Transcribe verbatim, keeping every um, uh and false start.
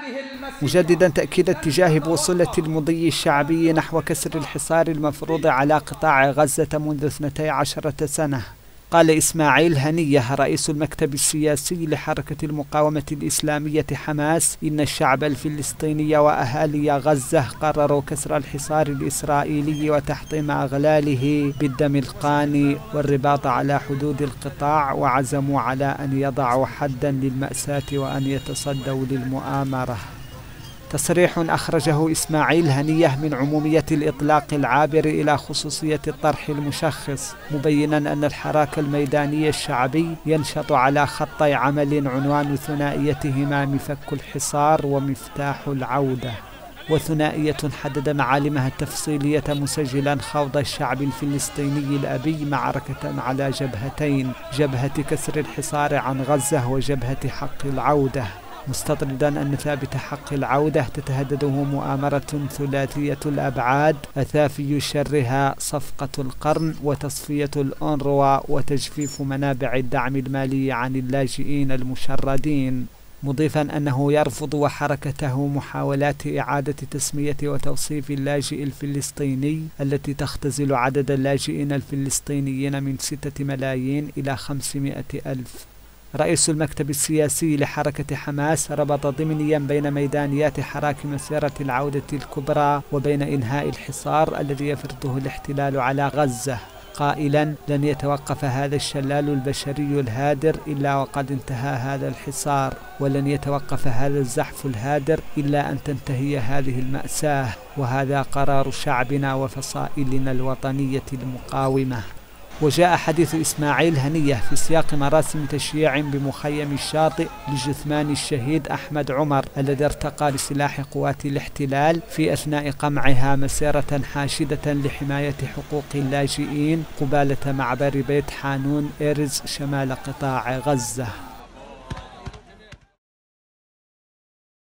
مجددا تأكيد اتجاه بوصلة المضي الشعبي نحو كسر الحصار المفروض على قطاع غزة منذ اثنتي عشرة سنة. قال إسماعيل هنية رئيس المكتب السياسي لحركة المقاومة الإسلامية حماس إن الشعب الفلسطيني وأهالي غزة قرروا كسر الحصار الإسرائيلي وتحطيم أغلاله بالدم القاني والرباط على حدود القطاع، وعزموا على أن يضعوا حدا للمأساة وأن يتصدوا للمؤامرة. تصريح أخرجه إسماعيل هنية من عمومية الإطلاق العابر إلى خصوصية الطرح المشخص، مبينا أن الحراك الميداني الشعبي ينشط على خطي عمل عنوان ثنائيتهما مفك الحصار ومفتاح العودة، وثنائية حدد معالمها التفصيلية مسجلا خوض الشعب الفلسطيني الأبي معركة على جبهتين، جبهة كسر الحصار عن غزة وجبهة حق العودة، مستطردا أن ثابت حق العودة تتهدده مؤامرة ثلاثية الأبعاد أثافي شرها صفقة القرن وتصفية الأونروا وتجفيف منابع الدعم المالي عن اللاجئين المشردين، مضيفا أنه يرفض وحركته محاولات إعادة تسمية وتوصيف اللاجئ الفلسطيني التي تختزل عدد اللاجئين الفلسطينيين من ستة ملايين إلى خمسمائة ألف. رئيس المكتب السياسي لحركة حماس ربط ضمنيا بين ميدانيات حراك مسيرة العودة الكبرى وبين إنهاء الحصار الذي يفرضه الاحتلال على غزة، قائلا لن يتوقف هذا الشلال البشري الهادر إلا وقد انتهى هذا الحصار، ولن يتوقف هذا الزحف الهادر إلا أن تنتهي هذه المأساة، وهذا قرار شعبنا وفصائلنا الوطنية المقاومة. وجاء حديث إسماعيل هنية في سياق مراسم تشييع بمخيم الشاطئ لجثمان الشهيد أحمد عمر الذي ارتقى لسلاح قوات الاحتلال في أثناء قمعها مسيرة حاشدة لحماية حقوق اللاجئين قبالة معبر بيت حانون إرز شمال قطاع غزة.